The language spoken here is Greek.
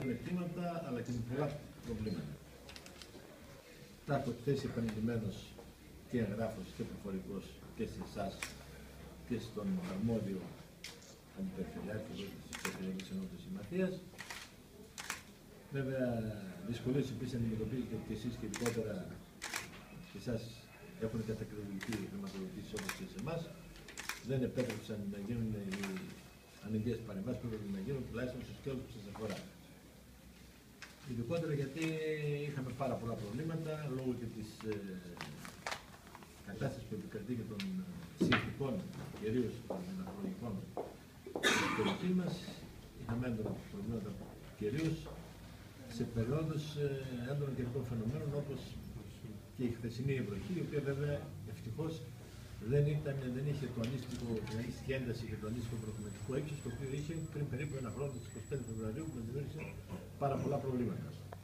πλεονεκτήματα αλλά και με πολλά προβλήματα. Τα έχω θέσει επανειλημμένως και εγγράφος και προφορικός και σε εσάς και στον αρμόδιο αντιπεριφερειάρχη της Περιφερειακής Ενότητας Συμμαχίας. Βέβαια, δυσκολίες επίσης αντιμετωπίζετε και εσείς και ειδικότερα και εσάς έχουν κατακριτική χρηματοδοτήσεις όπως και σε εμάς. Δεν επέτρεψαν να γίνουν οι αναγκαίες παρεμβάσεις που έπρεπε να γίνουν, τουλάχιστον στο σκέλος που σας αφορά. Ειδικότερα γιατί είχαμε πάρα πολλά προβλήματα λόγω και της κατάστασης που επικρατεί και των συνθηκών, κυρίως των μεταφορικών της περιοχής μας. Είχαμε έντονα προβλήματα κυρίως σε περιόδους έντονων καιρικών φαινομένων όπως και η χθεσινή βροχή, η οποία βέβαια ευτυχώς δεν είχε το αντίστοιχο, την αντίστοιχη ένταση και το αντίστοιχο βροχομετρικό ύψος το οποίο είχε πριν περίπου ένα χρόνο, στις 25 Φεβρουαρίου, που μας δημιούργησε πάρα πολλά προβλήματα.